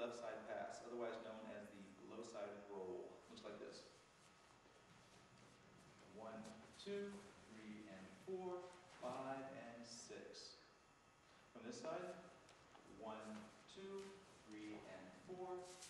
left side pass, otherwise known as the low side roll. Looks like this. 1, 2, 3, and 4, 5, and 6. From this side, 1, 2, 3, and 4,